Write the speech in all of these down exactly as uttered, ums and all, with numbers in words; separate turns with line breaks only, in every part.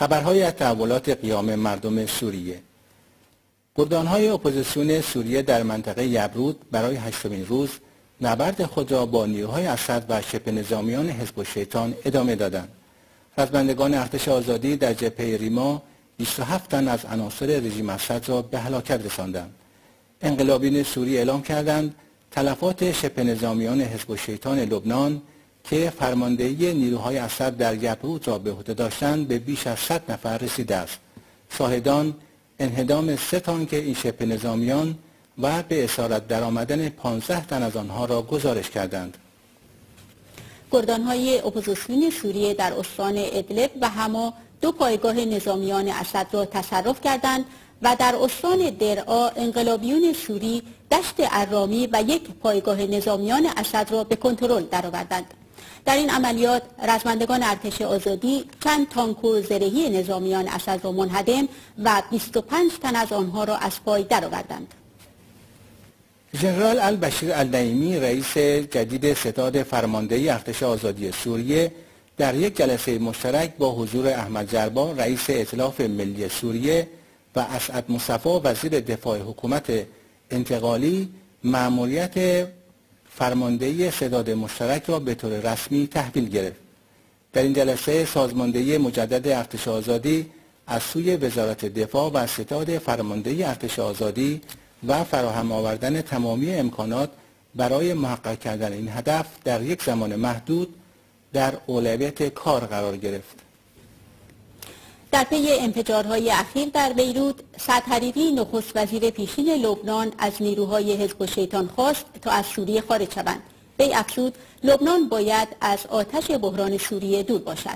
خبرهای از تحولات قیام مردم سوریه. گردانهای اپوزیسیون سوریه در منطقه یبرود برای هشتمین روز نبرد خود را با نیروهای اسد و شبه نظامیان حزب الشیطان ادامه دادند. رزمندگان ارتش آزادی در جبهه ریما بیست و هفت تن از عناصر رژیم اسد را به هلاکت رساندند. انقلابیون سوری اعلام کردند تلفات شبه نظامیان حزب الشیطان لبنان که فرماندهی نیروهای اسد در یبرود را به عهده داشتند به بیش از صد نفر رسیده است. شاهدان انهدام سه تانک این شبه نظامیان و به اسارت درآمدن پانزده تن از آنها را گزارش کردند.
گردانهای اپوزیسیون سوریه در استان ادلب و حما دو پایگاه نظامیان اسد را تصرف کردند و در استان درعا انقلابیون سوری دشت ارامی و یک پایگاه نظامیان اسد را به کنترل درآوردند. در این عملیات رزمندگان ارتش آزادی چند تانک و زرهی نظامیان اسد را منهدم و بیست و پنج تن از آنها را از پای درآوردند.
ژنرال البشیر النعیمی رئیس جدید ستاد فرماندهی ارتش آزادی سوریه در یک جلسه مشترک با حضور احمد جربا رئیس ائتلاف ملی سوریه و اسعد مصطفی وزیر دفاع حکومت انتقالی مأموریت فرماندهی ستاد مشترک را به طور رسمی تحویل گرفت. در این جلسه سازماندهی مجدد ارتش آزادی از سوی وزارت دفاع و ستاد فرماندهی ارتش آزادی و فراهم آوردن تمامی امکانات برای محقق کردن این هدف در یک زمان محدود در اولویت کار قرار گرفت.
در پی انفجارهای اخیر در بیروت، سعد حریری نخست وزیر پیشین لبنان از نیروهای حزب الشیطان خواست تا از سوریه خارج شوند. وی افزود لبنان باید از آتش بحران سوریه دور باشد.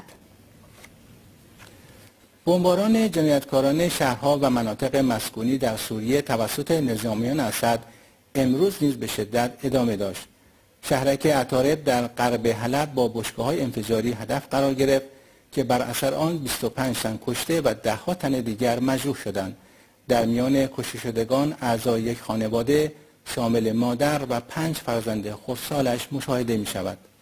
بمباران جنایتکاران شهرها و مناطق مسکونی در سوریه توسط نظامیان اسد امروز نیز به شدت ادامه داشت. شهرک عطارب در غرب حلب با بشکه‌های انفجاری هدف قرار گرفت که بر اثر آن بیست و پنج تن کشته و ده ها تن دیگر مجروح شدند. در میان کشته شدگان اعضای یک خانواده شامل مادر و پنج فرزند خردسالش مشاهده می شود.